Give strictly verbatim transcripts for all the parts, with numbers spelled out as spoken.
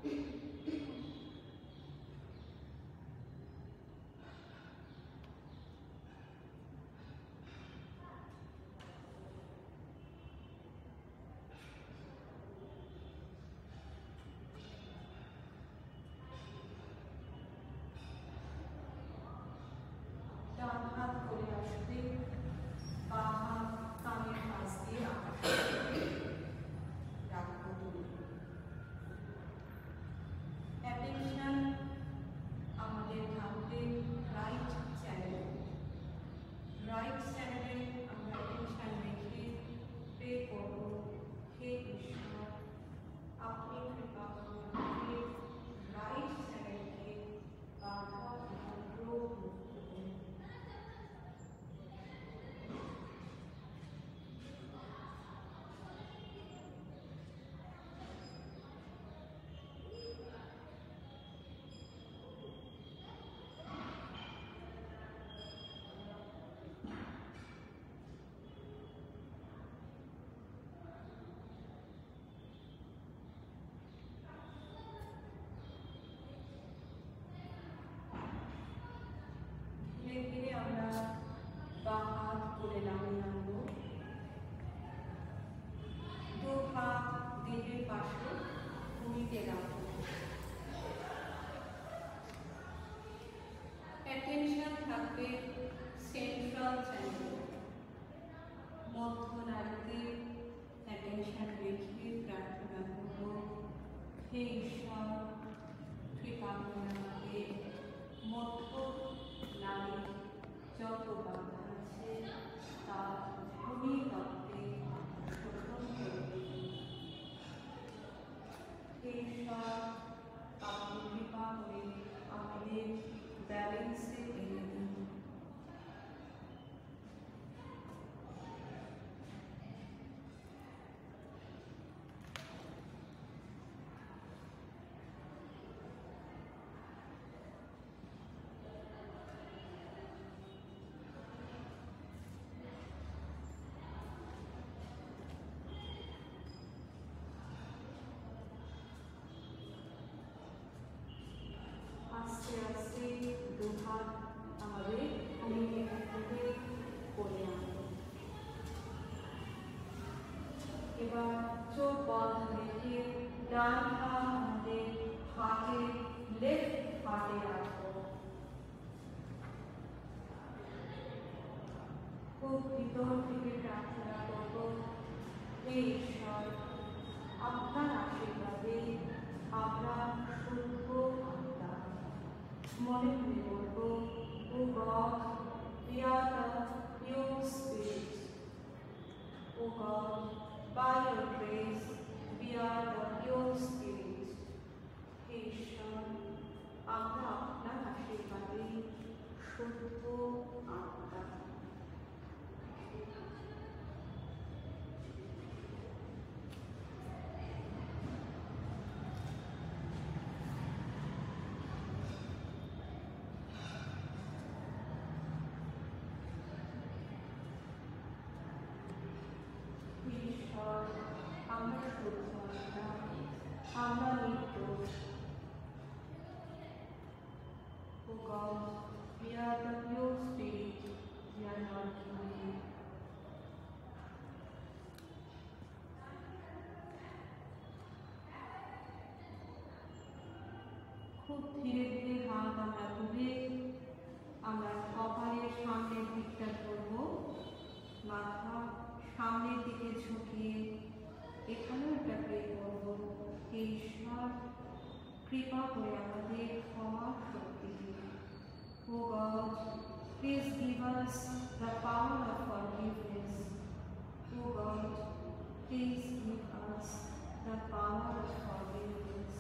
ডান হাত করে আসবে, বা হাত কানের পাশ দিয়ে আকাশে রাখবো তুলে। অ্যাটেনশন আমাদের থাকবে রাইট চ্যানেলে। রাইট চ্যানেলে আমরা অ্যাটেনশন রেখে প্রে করবো, হে ঈশ্বর আপনি কৃপা করে আমাদের রাইট চ্যানেলকে বাধা উপদ্রব মুক্ত করুন। ধীরে ধীরে আমরা বাঁ হাত কোলে নামিয়ে আনবো, দু হাত দেহের পাশে ভূমিতে রাখবো। অ্যাটেনশন থাকবে সেন্ট্রাল চ্যানেল। মধ্য নাড়িতে অ্যাটেনশন রেখে প্রার্থনা করবো, হে ঈশ্বর কৃপা করে আমাদের মধ্য নারীর যত বাধা আছে তা ভূমিতত্ত্বে শোষণ করবে। ঈশ্বর আপনি কৃপা করে আমাদের ব্যালেন্সে এনে দিন। আস্তে আস্তে দু হাত আমাদের ভূমিকে করে আনবো। এবার চোখ বন্ধ রেখে ডান হাত আমাদের হাতে লেফট হাতে রাখবো। খুব ভিতর থেকে প্রার্থনা করবো, হে ঈশ্বর আপনার আশীর্বাদে আমরা শুদ্ধ আত্মা। মনে মনে বলবো, oh God we are the pure spirit. O God, by your grace we are the pure spirit. হে ঈশ্বর আমরা আপনার আশীর্বাদে শুদ্ধ আত্মা। ঈশ্বর আমরা শুদ্ধ আত্মা, আমরা নির্দোষ। O God, we are the pure spirit, we are not guilty. খুব ধীরে ধীরে হাত আমরা তুলে আমরা কপালের সামনের দিকটা করব, মাথা সামনের দিকে ঝুঁকিয়ে এখানেও একটা প্রে করব, হে ঈশ্বর কৃপা করে আমাদের ক্ষমার শক্তি দিন। O God, please give us the power of forgiveness. O God, please give us the power of forgiveness.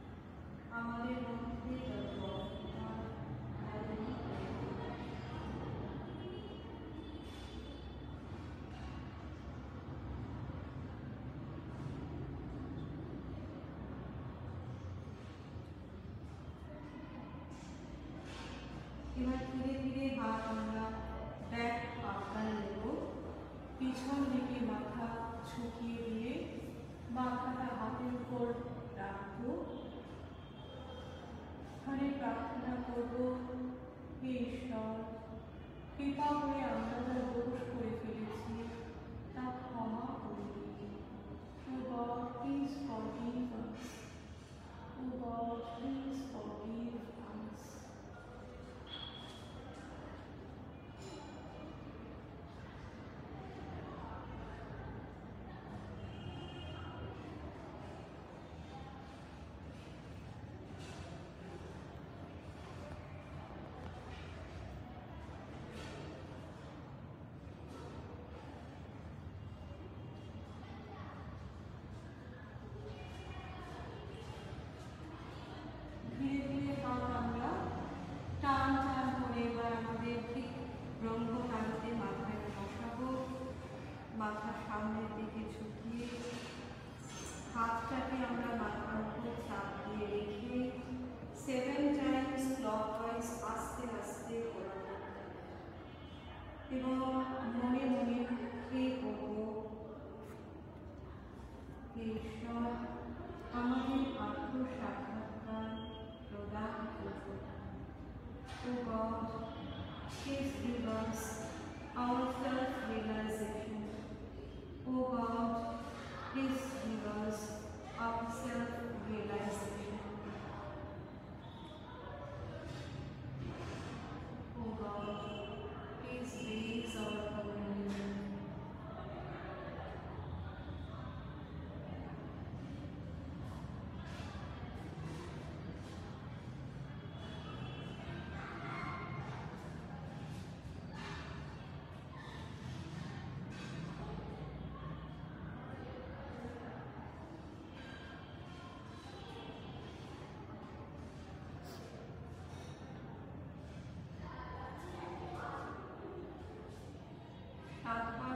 আমাদের মধ্যে যত এবার ধীরে ধীরে হাত আমরা ব্যাক আকার নেব, পিছন দিকে মাথা ঝুঁকিয়ে দিয়ে মাথাটা হাতের উপর রাখবো। এখানে প্রার্থনা করবো, হে ঈশ্বর, কৃপা করে আমরা যা দোষ করে ফেলেছি তা ক্ষমা করে দিন। Oh God, please forgive us. Oh God, please forgive us. ধীরে ধীরে হাত আমরা টান টান করে এবার আমাদের ঠিক ব্রহ্মকান্তে মাথায় বসাবো। মাথা সামনের দিকে ঝুঁকিয়ে হাতটাকে আমরা মাথার উপর চাপ দিয়ে রেখে সেভেন টাইমস ক্লকওয়াইজ আস্তে আস্তে ঘোরাবো এবং মনে মনে হে বলবো, হে ঈশ্বর, আমাদের আত্মসাক্ষাৎকার প্রদান করুন। Oh God, please give us our self-realization. O God, please give us our self-realization. O God, please raise our community. সাতবার